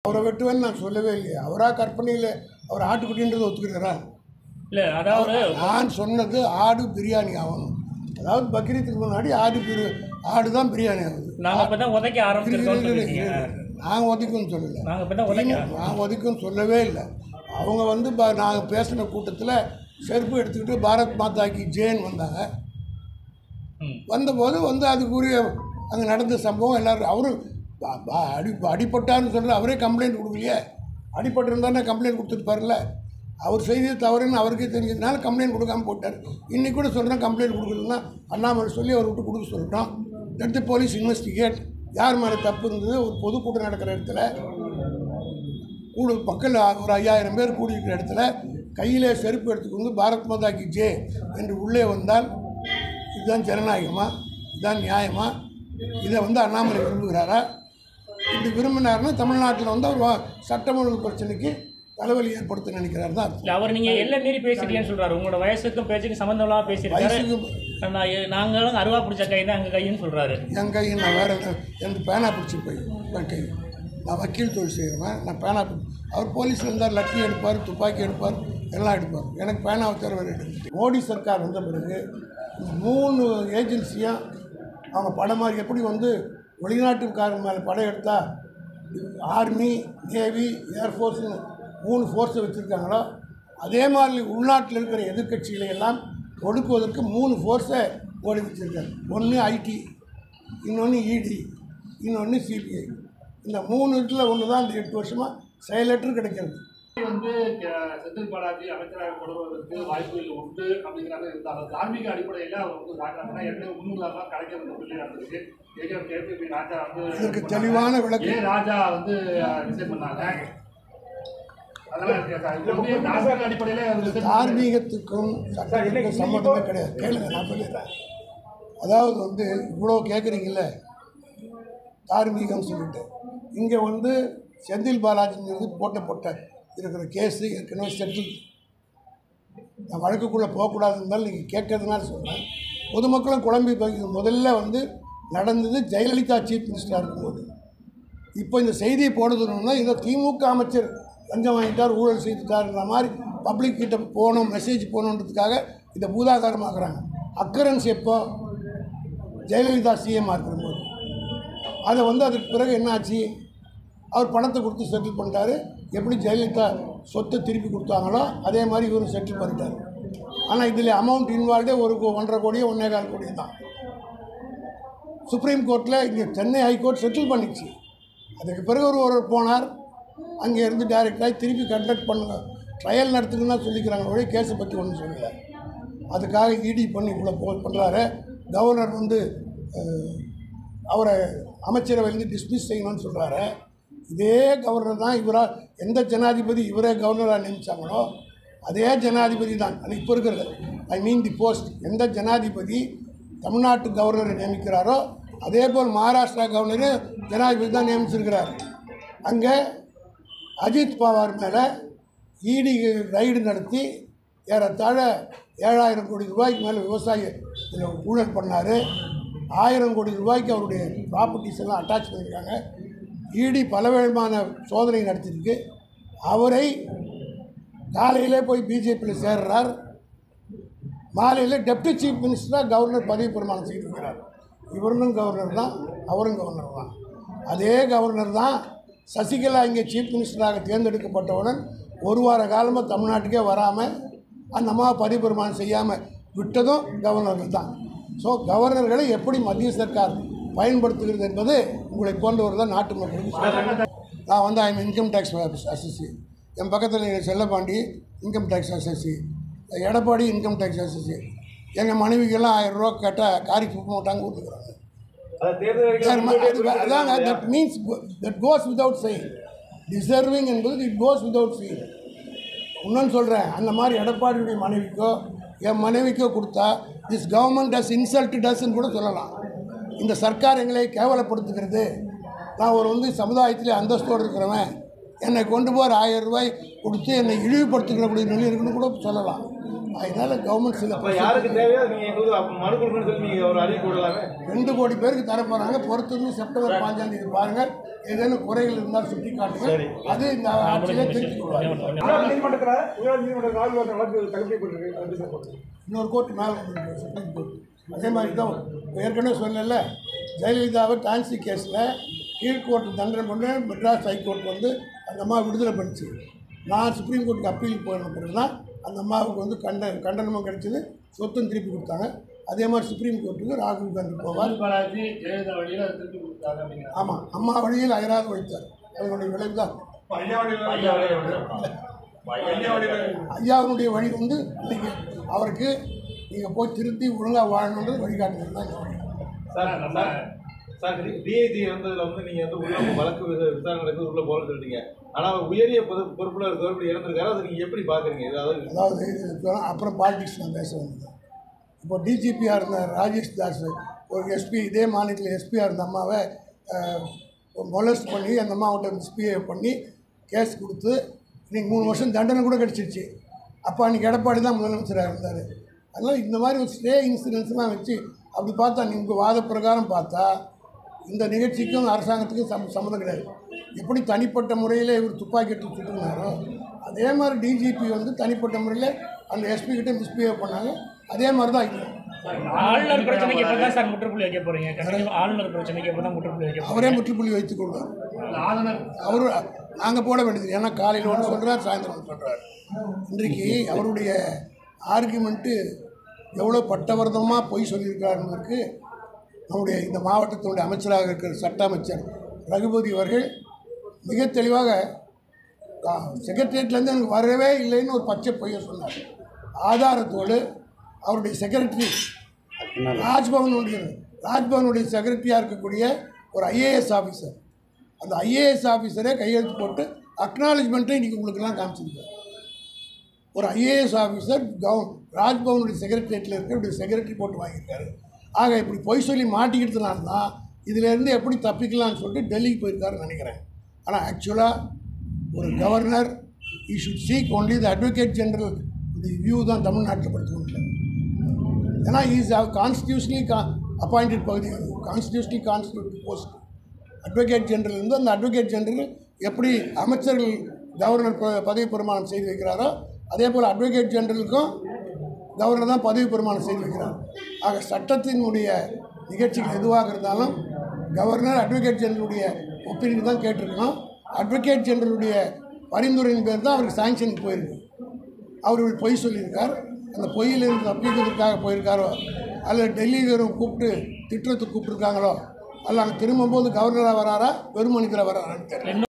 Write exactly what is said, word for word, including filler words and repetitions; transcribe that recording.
அவரை வெட்டுவேன்னு நான் சொல்லவே இல்லையே. அவராக கற்பனையில் அவர் ஆட்டுக்குட்டின்றதை ஒத்துக்கிறா இல்லை? அதாவது நான் சொன்னது ஆடு பிரியாணி ஆகணும். அதாவது பக்ரீத்துக்கு முன்னாடி ஆடு பிரி ஆடு தான் பிரியாணி ஆகுது. நாங்கள் இப்போ தான் உதைக்க ஆரம்பிச்சிருக்கோம். நாங்கள் ஒதுக்குன்னு சொல்லலை, நாங்கள் இப்போ தான் உதைக்க நான் ஒதுக்குன்னு சொல்லவே இல்லை. அவங்க வந்து நாங்கள் பேசின கூட்டத்தில் செருப்பு எடுத்துக்கிட்டு பாரத் மாதாக்கு ஜெயின் வந்தாங்க. வந்தபோது வந்து அதுக்குரிய அங்கே நடந்த சம்பவம் எல்லோரும் அவரும் அடி அடிப்பட்டான்னு சொல்கிற அவரே கம்ப்ளைண்ட் கொடுக்கலையே. அடிப்பட்டிருந்தானே கம்ப்ளைண்ட் கொடுத்துருப்பார்ல. அவர் செய்தி தவறுன்னு அவருக்கே தெரிஞ்சதுனால கம்ப்ளைண்ட் கொடுக்காமல் போட்டார். இன்றைக்கி கூட சொல்கிறேன், கம்ப்ளைண்ட் கொடுக்கலன்னா அண்ணாமலை சொல்லி அவர் விட்டு கொடுக்க சொல்லிட்டோம். எடுத்து போலீஸ் இன்வெஸ்டிகேட் யார் மேலே தப்பு இருந்தது. ஒரு பொதுக்கூட்டம் நடக்கிற இடத்துல கூடு மக்கள் ஒரு ஐயாயிரம் பேர் கூடியிருக்கிற இடத்துல கையிலே செருப்பு எடுத்துக்கொண்டு பாரத் மாதாக்கு ஜே என்று உள்ளே வந்தால் இதுதான் ஜனநாயகமா? இதுதான் நியாயமா? இதை வந்து அண்ணாமலை விரும்புகிறாரா? இப்படி விரும்பினார்னா தமிழ்நாட்டில் வந்து அவர் சட்டம் ஒழுங்கு பிரச்சனைக்கு தலைவலி ஏற்படுத்த நினைக்கிறார் தான். அவர் நீங்கள் எல்லாம் மீறி பேசிட்டீங்கன்னு சொல்கிறார். உங்களோட வயசுக்கும் பேச்சுக்கு சம்மந்தம் இல்லாமல் பேசியிருக்காரு. நாங்களும் அருவா பிடிச்ச கை தான் எங்கள் கைன்னு சொல்கிறாரு. என் கை நான் வேறு எனக்கு பேனா பிடிச்சி போய் என் கை நான் வக்கீல் தொழில் செய்கிறேன். நான் பேனா பிடிச்சி அவர் போலீஸில் இருந்தால் லட்டி எடுப்பார், துப்பாக்கி எடுப்பார், எல்லாம் எடுப்பார். எனக்கு பேனாவை தர வேறு எடுத்து மோடி சர்க்கார் வந்த பிறகு மூணு ஏஜென்சியாக அவங்க படம் மாதிரி எப்படி வந்து வெளிநாட்டுக்காரங்க மேலே படம் எடுத்தால் ஆர்மி, நேவி, ஏர்ஃபோர்ஸ்னு மூணு ஃபோர்ஸை வச்சுருக்காங்களோ அதே மாதிரி உள்நாட்டில் இருக்கிற எதிர்கட்சிகளை எல்லாம் ஒடுக்குவதற்கு மூணு ஃபோர்ஸை ஓடி வச்சுருக்காங்க. ஒன்று ஐடி, இன்னொன்று இடி, இன்னொன்று சிபிஐ. இந்த மூணு இதில் ஒன்று தான் இந்த எட்டு வருஷமாக செயலற்று கிடைக்கிறது. வந்து செந்தில் பாலாஜி அமைச்சராக தொடர்வதற்கு வாய்ப்புகள் உண்டு அப்படிங்கிறத இருந்தாலும் தார்மீக அடிப்படையில் அவர் வந்து ராஜா ஏற்கனவே முன்னூறுலாம் கிடைக்கிறது சொல்லி நடந்திருக்கு. கேபி ராஜா வந்து இதற்கு தெளிவான விளக்கு ஏ ராஜா வந்து ரிசைன் பண்ணாங்க. அதெல்லாம் அடிப்படையில் தார்மீகத்துக்கும் சட்டத்துக்கும் சம்மந்தமே கிடையாது. கேளுங்க, நான் சொல்லிடுறேன். அதாவது வந்து இவ்வளோ கேட்குறீங்கள தார்மீகம் சொல்லிட்டு, இங்கே வந்து செந்தில் பாலாஜிங்கிறது போட்ட போட்ட இருக்கிற கேஸு ஏற்கனவே செட்டில். நான் வழக்குக்குள்ளே போகக்கூடாது இருந்தாலும் நீங்கள் கேட்கறதுனால சொல்கிறேன். பொதுமக்களும் குழம்பி முதல்ல வந்து நடந்தது ஜெயலலிதா சீஃப் மினிஸ்டராக இருக்கும்போது. இப்போ இந்த செய்தியை போடுறதுன்னா இதை திமுக அமைச்சர் லஞ்சம் வாங்கிட்டார், ஊழல் செய்துட்டாருன்ற மாதிரி பப்ளிக் கிட்ட போகணும், மெசேஜ் போகணுன்றதுக்காக இதை பூதாகாரமாக்குறாங்க. அக்கரன்ஸ் எப்போ ஜெயலலிதா சிஎம்மாக இருக்கிறபோது. அதை வந்து அதுக்கு பிறகு என்னாச்சு, அவர் பணத்தை கொடுத்து செட்டில் பண்ணிட்டார். எப்படி ஜெயலலிதா சொத்தை திருப்பி கொடுத்தாங்களோ அதே மாதிரி இவரும் செட்டில் பண்ணிட்டார். ஆனால் இதில் அமௌண்ட் இன்வால்வ்டே ஒரு ஒன்றரை கோடியோ ஒன்றே கால் கோடியோ தான். சுப்ரீம் கோர்ட்டில் இங்கே சென்னை ஹைகோர்ட் செட்டில் பண்ணிச்சு. அதுக்கு பிறகு ஒரு ஒருவர் போனார், அங்கே இருந்து டைரெக்டாக திருப்பி கண்டக்ட் பண்ணுங்க, ட்ரையல் நடத்துக்குன்னா சொல்லிக்கிறாங்க, ஒரே கேஸை பற்றி ஒன்றும் சொல்லலை. அதுக்காக இடி பண்ணி இவ்வளோ போ பண்ணுறாரு. கவர்னர் வந்து அவரை அமைச்சரவையிலேருந்து டிஸ்மிஸ் செய்யணும்னு சொல்கிறாரு. இதே கவர்னர் தான் இவராக எந்த ஜனாதிபதி இவரே கவர்னராக நியமித்தாங்களோ அதே ஜனாதிபதி தான் அது இப்போ இருக்கிறது. I mean the post. எந்த ஜனாதிபதி தமிழ்நாட்டு கவர்னரை நியமிக்கிறாரோ அதே போல் மகாராஷ்டிரா கவர்னரு ஜனாதிபதி தான் நியமிச்சிருக்கிறார். அங்கே அஜித் பவார் மேலே இடி ரைடு நடத்தி ஏறத்தாழ ஏழாயிரம் கோடி ரூபாய்க்கு மேலே விவசாயி இதில் ஊழல் பண்ணார். ஆயிரம் கோடி ரூபாய்க்கு அவருடைய ப்ராப்பர்ட்டிஸ் எல்லாம் அட்டாச் பண்ணியிருக்காங்க. இடி பலவிதமான சோதனை நடத்தியிருக்கு. அவரை காலையிலே போய் பிஜேபியில் சேர்றார், மாலையில் டெப்டி சீஃப் மினிஸ்டராக கவர்னர் பதவி பிரமாணம் செய்திருக்கிறார். இவரும் கவர்னர் தான், அவரும் கவர்னர் தான். அதே கவர்னர் தான் சசிகலா இங்கே சீஃப் மினிஸ்டராக தேர்ந்தெடுக்கப்பட்டவுடன் ஒரு வார காலமாக தமிழ்நாட்டுக்கே வராமல் அந்த அம்மா பதவி பிரமாணம் செய்யாமல் விட்டதும் கவர்னர்கள் தான். ஸோ கவர்னர்களை எப்படி மத்திய சர்க்கார் பயன்படுத்துகிறது என்பது உங்களை போன்றவர் தான் நாட்டு மக்களுக்கு. நான் வந்து ஐம் இன்கம் டேக்ஸ் அசஸ்சி, என் பக்கத்தில் Chellapandi income tax assessee, Edappadi income tax assessee. எங்கள் மனைவிக்கெல்லாம் ஆயிரம் ரூபா கேட்டால் காரி துப்ப மாட்டாங்க கொடுத்துக்கிறாங்க. அதாங்க that means that goes without saying. Deserving என்பது இட் கோஸ் விதவுட் செயிங். இன்னொன்று சொல்கிறேன், அந்த மாதிரி எடப்பாடியுடைய மனைவிக்கோ என் மனைவிக்கோ கொடுத்தா திஸ் கவர்மெண்ட் டஸ் இன்சல்ட் டஸ்ன்னு கூட சொல்லலாம். இந்த சர்க்கார் எங்களை கேவலப்படுத்துகிறது, நான் ஒரு வந்து சமுதாயத்திலே அந்தஸ்தோடு இருக்கிறவன், என்னை கொண்டு போகிற ஆயிரம் ரூபாய் கொடுத்து என்னை இழிவுபடுத்துகிறக்கூடிய நிலை இருக்குன்னு கூட சொல்லலாம். அதனால் கவர்மெண்ட் சில யாருக்கு தேவையோ நீங்கள் மனு கொடுக்கணும்னு சொல்லி நீங்கள் ஒரு அறிவிப்பு விடலாமே. ரெண்டு கோடி பேருக்கு தரப்போகிறாங்க. பொறுத்திருந்து செப்டம்பர் பாஞ்சாம் தேதி பாருங்கள், ஏதேனும் குறைகள் இருந்தால் சுட்டி காட்டுங்க. அது இந்த ஆட்சியிலே திருத்திக் கொள்வாங்க. இன்னொரு கோர்ட்டு மேலே வந்துருக்கு, சுப்ரீம் கோர்ட். அதே மாதிரி தான் ஏற்கனவே சொல்லல, ஜெயலலிதாவை டான்சி கேஸில் கீழ்கோர்ட்டு தண்டனை பண்ண மெட்ராஸ் ஹைகோர்ட் வந்து அந்த அம்மா விடுதலை பண்ணிச்சு. நான் சுப்ரீம் கோர்ட்டுக்கு அப்பீல் போன பிறகு தான் அந்த அம்மாவுக்கு வந்து கண்ட கண்டனமும் கிடைச்சிது, சொத்தும் திருப்பி கொடுத்தாங்க. அதே மாதிரி சுப்ரீம் கோர்ட்டுக்கு ராகுல் காந்தி போவார். ஆமாம், அம்மா வழியில் அயராது வைத்தார். அதனுடைய விளைவு தான் ஐயாவுடைய வழி வந்து இன்னைக்கு அவருக்கு நீங்கள் போய் திருத்தி ஒழுங்காக வாழணுன்றது வழிகாட்டுறது தான். சார், டிஐஜி வந்ததில் வந்து நீங்கள் வந்து உள்ள வழக்கு விசாரணை நடக்குது, உள்ளே போகணும்னு சொல்லிட்டீங்க. ஆனால் உயரிய பொது பொறுப்பில் இருக்கிற இறந்துருக்காரு, அதை நீங்கள் எப்படி பார்க்குறீங்க? அதாவது அதாவது அப்புறம் பாலிடிக்ஸ் நான் பேச வந்தது. இப்போ டிஜிபியாக இருந்த ராஜேஷ் தாஸ் ஒரு எஸ்பி, இதே மாநிலத்தில் எஸ்பியாக இருந்த அம்மாவை மொலஸ்ட் பண்ணி அந்த அம்மாவிட்ட மிஸ்பிஹேவ் பண்ணி கேஸ் கொடுத்து இன்றைக்கி மூணு வருஷம் தண்டனை கூட கிடச்சிருச்சு. அப்போ அன்றைக்கி எடப்பாடி தான் முதலமைச்சராக இருந்தார். அதனால் இந்த மாதிரி ஒரு ஸ்டே இன்சூரன்ஸ்லாம் வச்சு அப்படி பார்த்தா நீங்கள் வாத பிரகாரம் பார்த்தா இந்த நிகழ்ச்சிக்கும் அரசாங்கத்துக்கும் சம் சம்மந்தம் கிடையாது. எப்படி தனிப்பட்ட முறையில் இவர் துப்பாக்கி எடுத்து சுட்டுனாரோ அதே மாதிரி டிஜிபி வந்து தனிப்பட்ட முறையில் அந்த எஸ்பி கிட்டே மிஸ்பிஹேவ் பண்ணாங்க. அதே மாதிரி தான் இது. ஆளுநர் பிரச்சனைக்கு எப்போ தான் சார் முற்றுப்புள்ளி வைக்க போகிறீங்க? ஆளுநர் பிரச்சனைக்கு எப்போ தான் முற்றுப்புள்ளி வைக்க? அவரே முற்றுப்புள்ளி வைத்துக் கொள்வார். ஆளுநர் அவர் நாங்கள் போட வேண்டியது. ஏன்னா காலையில் ஒன்று சொல்கிறார், சாயந்தரம் ஒன்று சொல்கிறார். இன்றைக்கு அவருடைய ஆர்குமெண்ட்டு எவ்வளோ பட்டவர்தமாக பொய் சொல்லியிருக்காருன்றதுக்கு நம்முடைய இந்த மாவட்டத்தினுடைய அமைச்சராக இருக்கிற சட்ட அமைச்சர் ரகுபதி அவர்கள் மிக தெளிவாக செக்ரட்டரியேட்லேருந்து எனக்கு வரவே இல்லைன்னு ஒரு பச்சை பொய்யை சொன்னார். ஆதாரத்தோடு அவருடைய செக்ரட்டரி ராஜ்பவனுடைய ராஜ்பவனுடைய செக்ரட்டரியாக இருக்கக்கூடிய ஒரு ஐஏஎஸ் ஆஃபீஸர், அந்த ஐஏஎஸ் ஆஃபீஸரே கையெழுத்து போட்டு அக்னாலஜ்மெண்ட்டை இன்றைக்கி உங்களுக்கெல்லாம் காமிச்சிருக்காரு. ஒரு ஐஏஎஸ் ஆஃபீஸர் கவர்ன் ராஜ்பவனுடைய செக்ரட்டரியேட்டில் இருக்கிற செக்ரட்டரி போட்டு வாங்கியிருக்காரு. ஆக இப்படி பொய் சொல்லி மாட்டிக்கிட்டதுனால தான் இதிலேருந்து எப்படி தப்பிக்கலாம்னு சொல்லிட்டு டெல்லிக்கு போயிருக்காருன்னு நினைக்கிறேன். ஆனால் ஆக்சுவலாக ஒரு governor he should seek only the advocate general view தான் தமிழ்நாட்டில் படிச்சுக்கொண்டு. ஏன்னா இஸ் கான்ஸ்டியூஷனலி கா அப்பாயிண்டட் பகுதி, constitutionally constitute post advocate general இருந்து அந்த அட்வொகேட் ஜெனரல் எப்படி அமைச்சர்கள் கவர்னர் பதவி பிரமாணம் செய்து வைக்கிறாரோ அதே போல் அட்வொகேட் ஜெனரலுக்கும் கவர்னர் தான் பதவி பிரமாணம் செய்து வைக்கிறார். ஆக சட்டத்தினுடைய நிகழ்ச்சிகள் எதுவாக இருந்தாலும் கவர்னர் அட்வொகேட் ஜெனரலுடைய ஒப்பீனியன் தான் கேட்டிருக்கணும். அட்வொகேட் ஜெனரலுடைய பரிந்துரையின் பேர் தான் அவருக்கு சாங்ஷனுக்கு போயிருக்கு. அவர் பொய் சொல்லியிருக்கார். அந்த பொய்யிலிருந்து தப்பிக்கிறதுக்காக போயிருக்காரோ அல்லது டெல்லி வெறும் கூப்பிட்டு திட்டத்துக்கு கூப்பிட்டுருக்காங்களோ அல்ல அங்கே திரும்பும்போது கவர்னராக வராரா வெறும் மனிதராக வராரான்னு தெரியல.